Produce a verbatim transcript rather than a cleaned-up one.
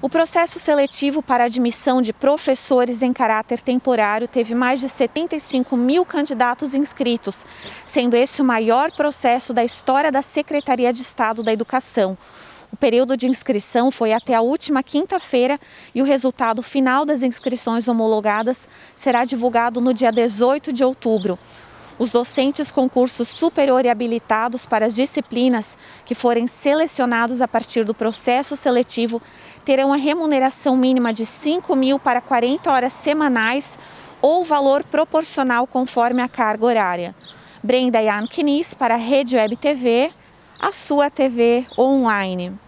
O processo seletivo para admissão de professores em caráter temporário teve mais de setenta e cinco mil candidatos inscritos, sendo esse o maior processo da história da Secretaria de Estado da Educação. O período de inscrição foi até a última quinta-feira e o resultado final das inscrições homologadas será divulgado no dia dezoito de outubro. Os docentes com curso superior e habilitados para as disciplinas que forem selecionados a partir do processo seletivo terão a remuneração mínima de cinco mil para quarenta horas semanais ou valor proporcional conforme a carga horária. Brenda Yanquinis para a Rede Web T V, a sua T V online.